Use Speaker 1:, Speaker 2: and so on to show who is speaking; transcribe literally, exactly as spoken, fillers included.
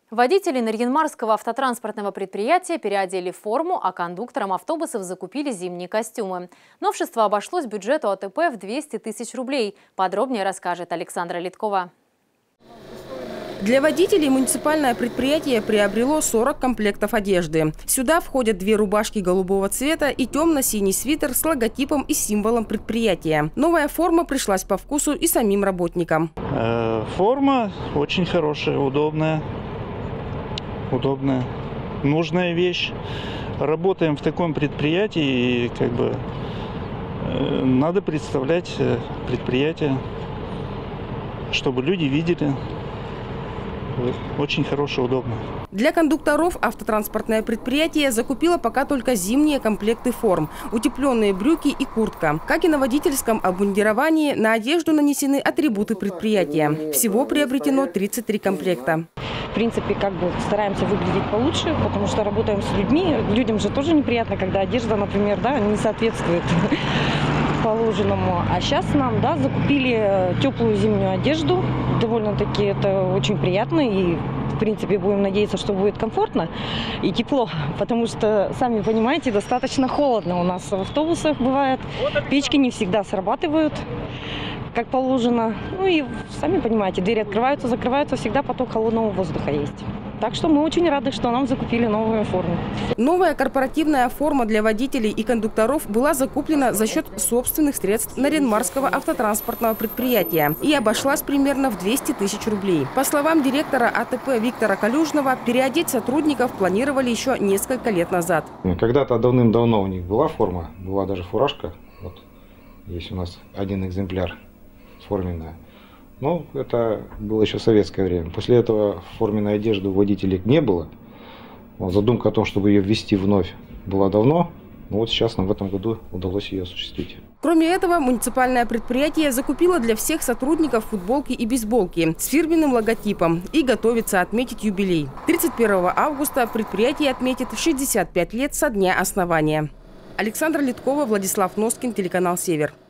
Speaker 1: Водители Нарьян-Марского автотранспортного предприятия переодели форму, а кондукторам автобусов закупили зимние костюмы. Новшество обошлось бюджету АТП в двести тысяч рублей. Подробнее расскажет Александра Литкова.
Speaker 2: Для водителей муниципальное предприятие приобрело сорок комплектов одежды. Сюда входят две рубашки голубого цвета и темно-синий свитер с логотипом и символом предприятия. Новая форма пришлась по вкусу и самим работникам.
Speaker 3: Форма очень хорошая, удобная. Удобная, нужная вещь. Работаем в таком предприятии, и как бы э, надо представлять предприятие, чтобы люди видели. Очень хорошее, удобно.
Speaker 2: Для кондукторов автотранспортное предприятие закупило пока только зимние комплекты форм, утепленные брюки и куртка. Как и на водительском обмундировании, на одежду нанесены атрибуты предприятия. Всего приобретено тридцать три комплекта.
Speaker 4: В принципе, как бы стараемся выглядеть получше, потому что работаем с людьми. Людям же тоже неприятно, когда одежда, например, да, не соответствует положенному. А сейчас нам, да, закупили теплую зимнюю одежду. Довольно-таки это очень приятно. И, в принципе, будем надеяться, что будет комфортно и тепло. Потому что, сами понимаете, достаточно холодно у нас в автобусах бывает. Печки не всегда срабатывают как положено. Ну и, сами понимаете, двери открываются, закрываются, всегда поток холодного воздуха есть. Так что мы очень рады, что нам закупили новую форму.
Speaker 2: Новая корпоративная форма для водителей и кондукторов была закуплена за счет собственных средств Нарьян-Марского автотранспортного предприятия и обошлась примерно в двести тысяч рублей. По словам директора АТП Виктора Калюжного, переодеть сотрудников планировали еще несколько лет назад.
Speaker 5: Когда-то давным-давно у них была форма, была даже фуражка. Вот есть у нас один экземпляр форменная. Но это было еще советское время. После этого форменной одежды у водителей не было. Вот, задумка о том, чтобы ее ввести вновь, была давно. Но вот сейчас нам в этом году удалось ее осуществить.
Speaker 2: Кроме этого, муниципальное предприятие закупило для всех сотрудников футболки и бейсболки с фирменным логотипом и готовится отметить юбилей. тридцать первого августа предприятие отметит шестьдесят пять лет со дня основания. Александра Литкова, Владислав Носкин, телеканал «Север».